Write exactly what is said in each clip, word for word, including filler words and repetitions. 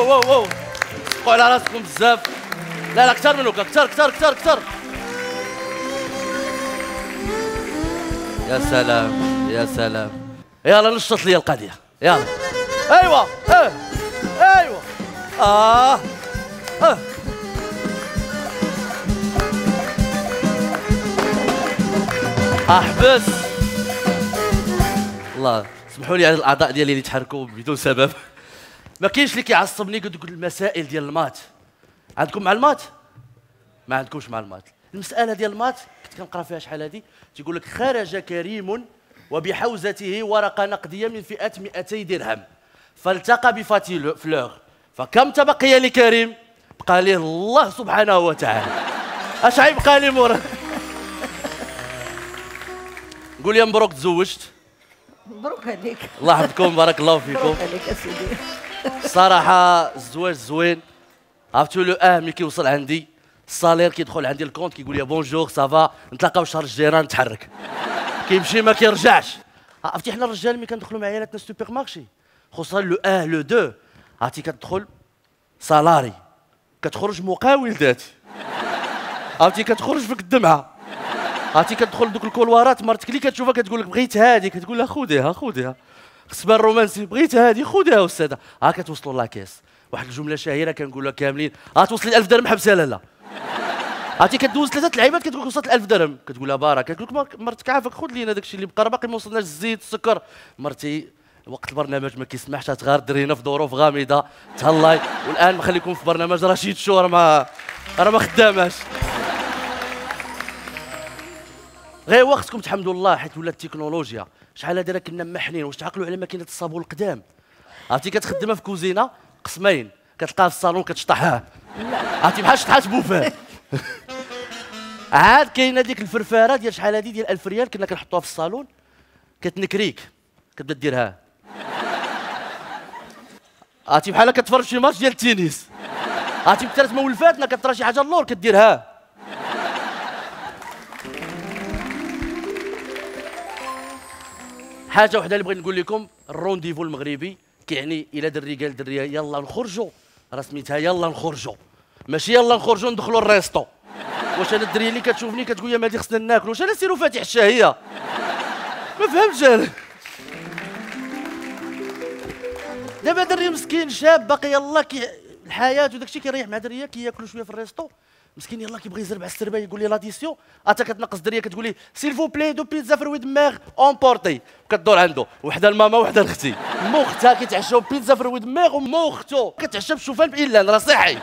واو واو سبقوا على راسكم بزاف. لا لا كثر منك، كثر كثر كثر كثر. يا سلام يا سلام. يلا نشط لي القضيه يلا. ايوا اه ايوا اه اه احبس. الله سمحوا لي على الاعضاء ديالي اللي تحركوا بدون سبب. ما كاينش اللي كيعصبني دوك المسائل ديال المات. عندكم معلومات؟ ما عندكمش معلومات. المساله ديال المات كنت كنقرا فيها شحال هادي تيقول لك خرج كريم وبحوزته ورقه نقديه من فئه مئتي درهم فالتقى بفاتي فلور فكم تبقي لكريم؟ بقى ليه الله سبحانه وتعالى. اش غيبقى لي مورا؟ قول يا مبروك تزوجت. مبروك عليك. الله يحفظكم بارك الله فيكم. مبروك عليك اسيدي. الصراحه الزواج زوين. عرفتوا لو اه ملي كيوصل عندي الصالير كيدخل عندي الكونت كيقول لي بونجور سافا نتلاقاو الشهر الجاي راه نتحرك. كيمشي ما كيرجعش. عرفتي حنا الرجال ملي كندخلوا مع عيالاتنا السوبر مارشي خصوصا لو اه لو دو عرفتي كتدخل سالاري كتخرج مقاول ذاتي. عرفتي كتخرج فيك الدمعه. عرفتي كتدخل دوك الكولوارات مرتك اللي كتشوفها كتقول لك بغيت هادي كتقول لها خذيها خذيها. خصبان رومانسي بغيت هادي خذيها استاذه. ها كتوصلوا لاكيس واحد الجمله شهيره كنقولها كاملين. ها توصلي ألف درهم حبسها لالا. عرفتي كدوز ثلاثه اللعيبات كتقول لك وصلت ألف درهم كتقول لها بارك كتقول لك مرتك عافاك خذ لينا داك الشيء اللي بقى باقي ما وصلناش الزيت السكر. مرتي وقت البرنامج ما كيسمحش تغار درينا في ظروف غامضه تهلاي والان مخليكم في برنامج رشيد شو راه ما راه ما خداماش. غير وقتكم تحمدوا الله حيت ولات التكنولوجيا. شحال هذا كنا محنين واش تعقلوا على ماكينه الصابون القدام. عرفتي كتخدمها في كوزينه قسمين كتلقاها في الصالون كتشطحها. عرفتي بحال شطحات بوفان. عاد كاينه ديك الفرفاره ديال شحال هادي ديال ألف ريال كنا كنحطوها في الصالون كتنكريك كتبدا ديرها. عرفتي بحال كتفرج شي ماتش ديال التنس. عرفتي بثلاث مولفاتنا كترى شي حاجه اللور كديرها. حاجه وحده اللي بغيت نقول لكم الرونديفو المغربي كيعني الا دري قال دريه يلا نخرجوا راه سميتها يلا نخرجوا ماشي يلا نخرجوا ندخلوا الريستو. واش انا الدريه اللي كتشوفني كتقول يا مهدي خصنا ناكل واش انا سيروا فاتح الشهيه؟ ما فهمتش انا. دابا دري مسكين شاب باقي يلا كي الحياه وداك الشيء كيريح مع دريه كياكلوا شويه في الريستو مسكين يلا كيبغي يزرب على السربه يقول لي لاديسيون اتا كتنقص دريه كتقول لي سيلفو بلي دو بيتزا فروي دماغ اونبورتي كدور عنده وحده لماما وحده لختي. مو اختها كيتعشاو بيتزا فروي دماغ ومو اختو كتعشى بالشوفان بإلان راه صحي.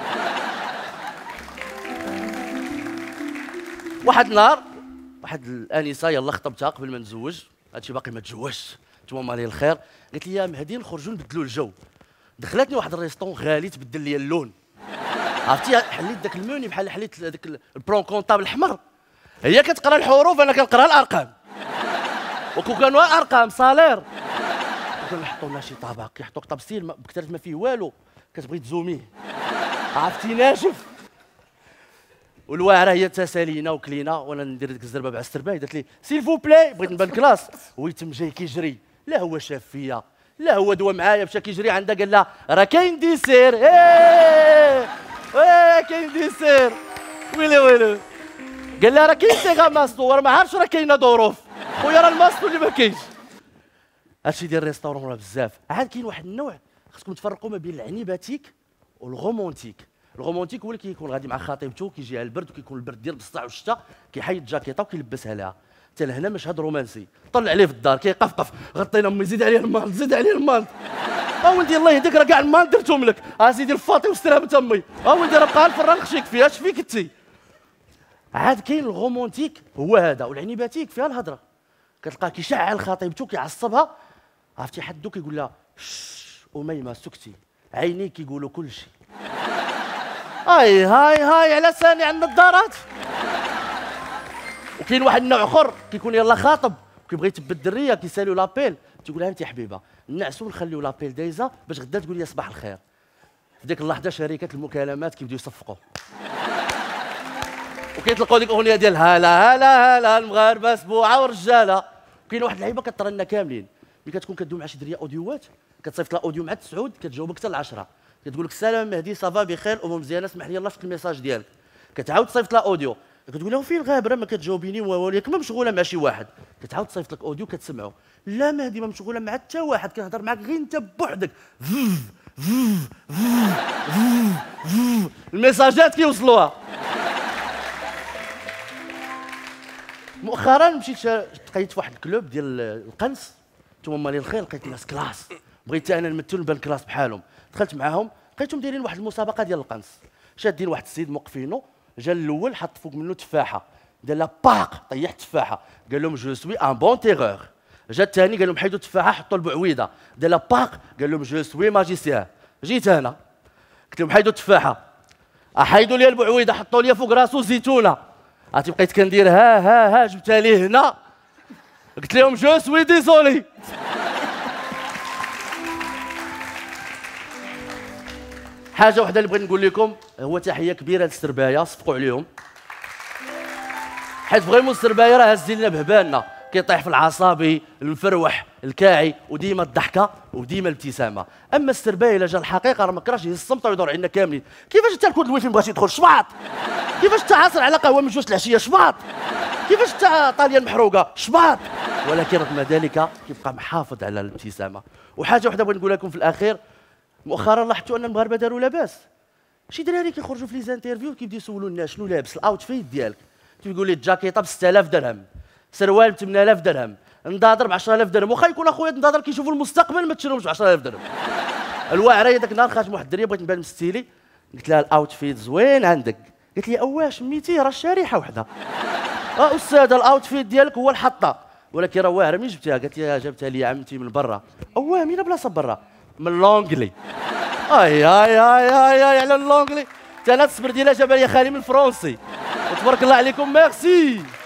واحد النهار واحد الانسه يلا خطبتها قبل ما نتزوج هادشي باقي ما تزوجش تمام عليه الخير قالت لي يا مهدي نخرجوا نبدلوا الجو. دخلتني واحد الريستون غالي تبدل لي اللون. عرفتي حليت داك الموني بحال حليت داك البرون كونطابل الاحمر. هي كتقرا الحروف انا كنقرا الارقام. وكون كانوا ارقام صالير كنحطوا لنا شي طبق كيحطوك طبسيل بكثره ما فيه والو كتبغي تزوميه. عرفتي ناشف. والواعره هي تسالينا وكلينا وانا ندير ديك الزربه بعسربه قالت لي سيلفو بلاي بغيت نبان كلاس ويتم جاي كيجري لا هو شاف فيا لا هو دوا معايا مشى كيجري عندها قال لها راه كاين ديسير. ايه ايه كاين ديسير ويلي ويلي قال لها راه كاين تيغا ماستو راه ما عارفش راه كاينه ظروف خويا راه الماستو اللي ما كاينش. هادشي ديال الريستورون راه بزاف. عاد كاين واحد النوع خصكم تفرقوا ما بين العنيباتيك والغومونتيك. الغومونتيك هو اللي كيكون غادي مع خطيبته كيجيها البرد وكيكون البرد ديال بصح والشتا كيحيد جاكيطه وكيلبسها لها. حتى لهنا مشهد رومانسي طلع عليه في الدار كيقفقف غطينا امي زيد عليه الماء زيد عليه الماء. اه ولدي الله يهديك راه كاع الماء درتهم لك. اه سيدي الفاطي وسترها امي. اه ولدي راه بقى الفران خشيك فيها اش فيك انت. عاد كاين الغومونتيك هو هذا والعنيباتيك فيها الهضره كتلقاه كيشعل خطيبته كيعصبها. عرفتي حدو كيقول لها شش اميمه سكتي عينيك كيقولوا كل شيء. هاي هاي هاي على ساني على النظارات. وكاين واحد النوع اخر كيكون يلا خاطب كيبغي يثبت الدريه كيساليو لابيل تقول لها انت حبيبه نعسوا نخليو لابيل دايزه باش غدا تقول لي صباح الخير. في ديك اللحظه شركات المكالمات كيبداو يصفقوا وكيطلقوا ديك الاغنيه ديال هلا هلا هلا المغاربه سبوعه ورجاله. كاين واحد اللعيبه كترنا كاملين ملي كتكون كدوي مع شي دريه اوديوات كتصيفط لها اوديو مع التسعود كتجاوبك حتى العشره كتقول لك السلام مهدي صافا بخير امور مزيانه اسمح لي الله في الميساج ديالك، كتعاود تصيفط لها اوديو، كتقول لها فين غابره ما كتجاوبيني وليك ما مشغوله مع شي واحد، كتعاود تصيفط لك اوديو كتسمعو، لا مهدي ما مشغوله مع حتى واحد كنهضر معاك غير انت بوحدك. الميساجات كيوصلوها. مؤخرا مشيت تقيت في واحد الكلوب ديال القنص، نتوما مالين الخير، لقيت ناس كلاس، بغيت انا نمثل نبان كلاس بحالهم، دخلت معاهم لقيتهم دايرين واحد المسابقه ديال القنص، شادين واحد السيد موقفينو، جا الاول حط فوق منه تفاحه، دار لها باق طيح التفاحه، قال لهم جو سوي ان بون تيغور، جا الثاني قال لهم حيدوا التفاحه حطوا البعويده، دار لها باق قال لهم جو سوي ماجيسيان، جيت انا قلت لهم حيدوا التفاحه، احيدوا لي البعويده حطوا لي فوق راسو زيتونه، عرفتي بقيت كندير ها ها ها جبتها ليه هنا، قلت لهم جو سوي ديزولي. حاجه وحده اللي بغيت نقول لكم، هو تحيه كبيره للسربايه، صفقوا عليهم حيت فريمون السربايه راه هز لنا بهبالنا، كيطيح في العصابي المفروح الكاعي وديما الضحكه وديما الابتسامه، اما السربايه الا جا الحقيقه راه ما كرهش يهز الصمت ويدور علينا كاملين، كيفاش انت الكود الويفي مبغاش يدخل شباط، كيفاش انت عاصر على قهوه من جوج العشيه شباط، كيفاش انت طاليان محروقه شباط، ولكن رغم ذلك كيبقى محافظ على الابتسامه. وحاجه وحده بغيت نقول لكم في الاخير، مؤخرا لاحظتوا ان المغاربه داروا لاباس، شي دراري كيخرجوا في لي زانترفيو كيبداو يسولوا الناس شنو لابس الاوتفيت ديالك، تيقول لي الجاكيطه ب ستة آلاف درهم، سروال ب ثمانية آلاف درهم، نضاضر ب عشرة آلاف درهم، واخا يكون اخويا نضاضر كيشوفوا المستقبل ما تشريهمش ب عشرة آلاف درهم. الواعره داك النهار خرج واحد الدريه بغيت نبان مستيلي، قلت لها الاوتفيت زوين عندك، قالت لي اواش ميتي راه شريحه وحده. اه استاذ الاوتفيت ديالك هو الحطه، ولكن راه واعره منين جبتها؟ قالت لي جابتها لي عمتي من برا. اواه مين بلاصه برا؟ من لونجلي. اي اي اي اي اي على اللونجلي، حتى انا الصبر ديالها جابها لي خالي من الفرونسي. وتبارك الله عليكم، ميرسي.